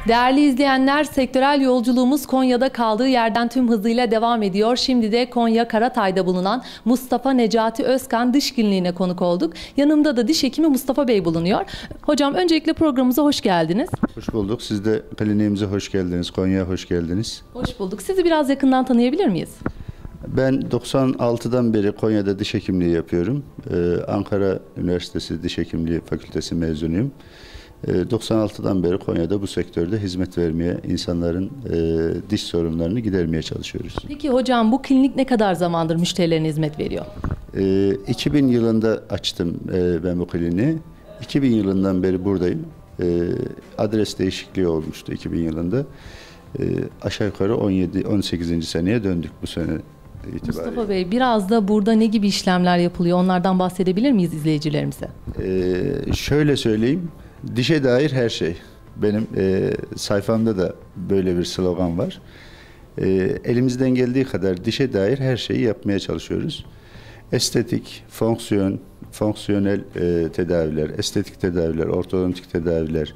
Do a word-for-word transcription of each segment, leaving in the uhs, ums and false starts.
Değerli izleyenler, sektörel yolculuğumuz Konya'da kaldığı yerden tüm hızıyla devam ediyor. Şimdi de Konya Karatay'da bulunan Mustafa Necati Özkan Diş Kliniğine konuk olduk. Yanımda da diş hekimi Mustafa Bey bulunuyor. Hocam öncelikle programımıza hoş geldiniz. Hoş bulduk. Siz de kliniğimize hoş geldiniz. Konya'ya hoş geldiniz. Hoş bulduk. Sizi biraz yakından tanıyabilir miyiz? Ben doksan altıdan beri Konya'da diş hekimliği yapıyorum. Ee, Ankara Üniversitesi Diş Hekimliği Fakültesi mezunuyum. Ee, doksan altıdan beri Konya'da bu sektörde hizmet vermeye, insanların e, diş sorunlarını gidermeye çalışıyoruz. Peki hocam, bu klinik ne kadar zamandır müşterilerine hizmet veriyor? Ee, iki bin yılında açtım e, ben bu kliniği. iki bin yılından beri buradayım. E, adres değişikliği olmuştu iki bin yılında. E, aşağı yukarı on yedi on sekizinci seneye döndük bu sene itibariyle. Mustafa Bey, biraz da burada ne gibi işlemler yapılıyor? Onlardan bahsedebilir miyiz izleyicilerimize? E, şöyle söyleyeyim, dişe dair her şey. Benim e, sayfamda da böyle bir slogan var. E, elimizden geldiği kadar dişe dair her şeyi yapmaya çalışıyoruz. Estetik, fonksiyon, fonksiyonel e, tedaviler, estetik tedaviler, ortodontik tedaviler,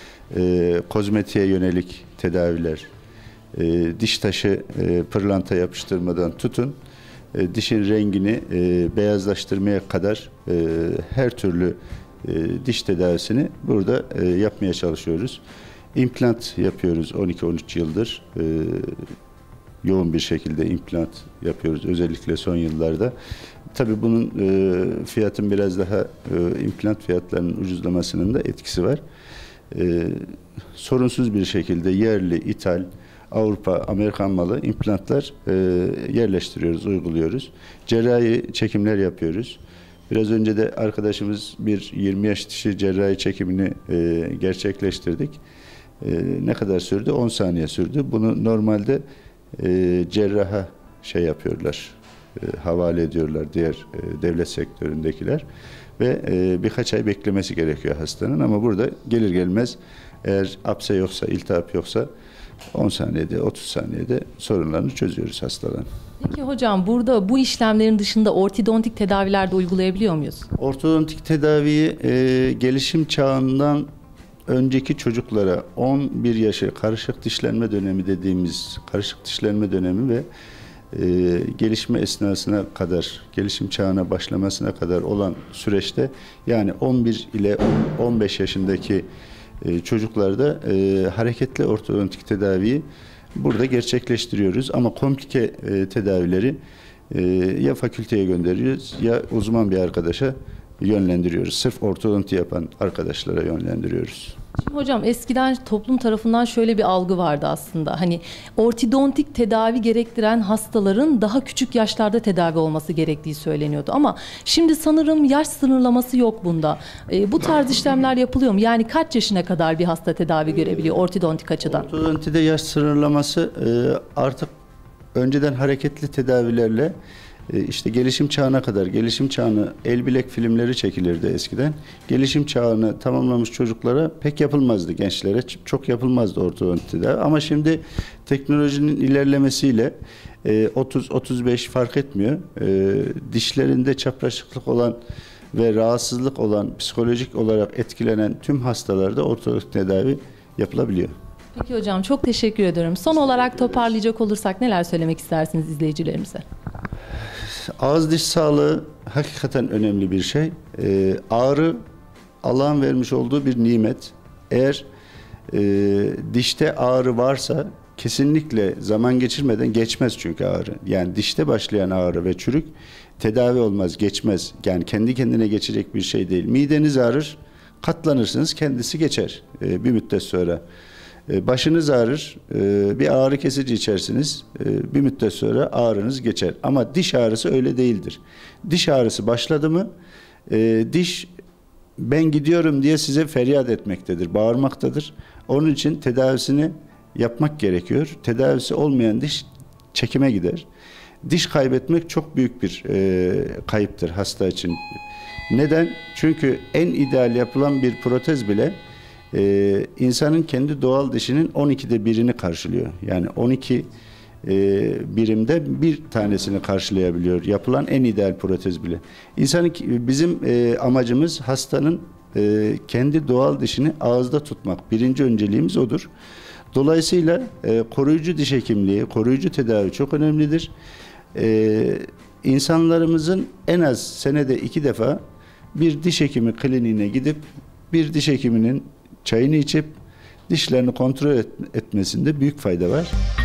e, kozmetiğe yönelik tedaviler, e, diş taşı e, pırlanta yapıştırmadan tutun, e, dişin rengini e, beyazlaştırmaya kadar e, her türlü e, diş tedavisini burada e, yapmaya çalışıyoruz. İmplant yapıyoruz on iki on üç yıldır. E, yoğun bir şekilde implant yapıyoruz özellikle son yıllarda. Tabii bunun e, fiyatın biraz daha e, implant fiyatlarının ucuzlamasının da etkisi var. E, sorunsuz bir şekilde yerli, ithal, Avrupa, Amerikan malı implantlar e, yerleştiriyoruz, uyguluyoruz. Cerrahi çekimler yapıyoruz. Biraz önce de arkadaşımız bir yirmi yaş dişi cerrahi çekimini e, gerçekleştirdik. E, ne kadar sürdü? on saniye sürdü. Bunu normalde e, cerraha şey yapıyorlar, e, havale ediyorlar diğer e, devlet sektöründekiler ve e, birkaç ay beklemesi gerekiyor hastanın, ama burada gelir gelmez eğer apse yoksa, iltihap yoksa on saniyede, otuz saniyede sorunlarını çözüyoruz hastaların. Peki hocam, burada bu işlemlerin dışında ortodontik tedaviler de uygulayabiliyor muyuz? Ortodontik tedaviyi e, gelişim çağından önceki çocuklara on bir yaşı karışık dişlenme dönemi dediğimiz karışık dişlenme dönemi ve e, gelişme esnasına kadar, gelişim çağına başlamasına kadar olan süreçte, yani on bir ile on beş yaşındaki e, çocuklarda e, hareketli ortodontik tedaviyi burada gerçekleştiriyoruz. Ama komplike e, tedavileri e, ya fakülteye gönderiyoruz ya uzman bir arkadaşa yönlendiriyoruz. Sırf ortodonti yapan arkadaşlara yönlendiriyoruz. Şimdi hocam, eskiden toplum tarafından şöyle bir algı vardı aslında. Hani ortodontik tedavi gerektiren hastaların daha küçük yaşlarda tedavi olması gerektiği söyleniyordu. Ama şimdi sanırım yaş sınırlaması yok bunda. E, bu tarz işlemler yapılıyor mu? Yani kaç yaşına kadar bir hasta tedavi görebiliyor ortodontik açıdan? Ortodontide yaş sınırlaması e, artık önceden hareketli tedavilerle İşte gelişim çağına kadar, gelişim çağını el bilek filmleri çekilirdi eskiden. Gelişim çağını tamamlamış çocuklara pek yapılmazdı, gençlere çok yapılmazdı ortodontik tedavi. Ama şimdi teknolojinin ilerlemesiyle otuz otuz beş fark etmiyor. Dişlerinde çapraşıklık olan ve rahatsızlık olan, psikolojik olarak etkilenen tüm hastalarda ortodontik tedavi yapılabiliyor. Peki hocam, çok teşekkür ediyorum. Son olarak toparlayacak olursak neler söylemek istersiniz izleyicilerimize? Ağız diş sağlığı hakikaten önemli bir şey. Ee, ağrı Allah'ın vermiş olduğu bir nimet. Eğer e, dişte ağrı varsa kesinlikle zaman geçirmeden geçmez, çünkü ağrı. Yani dişte başlayan ağrı ve çürük tedavi olmaz, geçmez. Yani kendi kendine geçecek bir şey değil. Mideniz ağrır, katlanırsınız, kendisi geçer e, bir müddet sonra. Başınız ağrır, bir ağrı kesici içersiniz, bir müddet sonra ağrınız geçer. Ama diş ağrısı öyle değildir. Diş ağrısı başladı mı, diş ben gidiyorum diye size feryat etmektedir, bağırmaktadır. Onun için tedavisini yapmak gerekiyor. Tedavisi olmayan diş çekime gider. Diş kaybetmek çok büyük bir kayıptır hasta için. Neden? Çünkü en ideal yapılan bir protez bile Ee, insanın kendi doğal dişinin on ikide birini karşılıyor. Yani on iki e, birimde bir tanesini karşılayabiliyor yapılan en ideal protez bile. İnsanın, bizim e, amacımız hastanın e, kendi doğal dişini ağızda tutmak. Birinci önceliğimiz odur. Dolayısıyla e, koruyucu diş hekimliği, koruyucu tedavi çok önemlidir. E, insanlarımızın en az senede iki defa bir diş hekimi kliniğine gidip bir diş hekiminin çayını içip dişlerini kontrol et, etmesinde büyük fayda var.